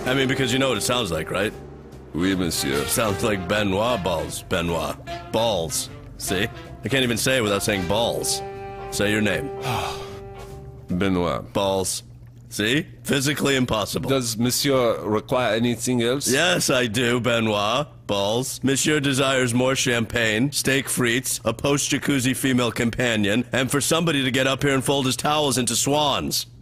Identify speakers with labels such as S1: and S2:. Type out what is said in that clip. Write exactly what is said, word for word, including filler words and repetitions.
S1: I mean, because you know what it sounds like, right?
S2: Oui, monsieur.
S1: Sounds like Benoit balls. Benoit. Balls. See? I can't even say it without saying balls. Say your name.
S2: Benoit.
S1: Balls. See? Physically impossible.
S2: Does monsieur require anything else?
S1: Yes, I do, Benoit. Balls. Monsieur desires more champagne, steak frites, a post-jacuzzi female companion, and for somebody to get up here and fold his towels into swans.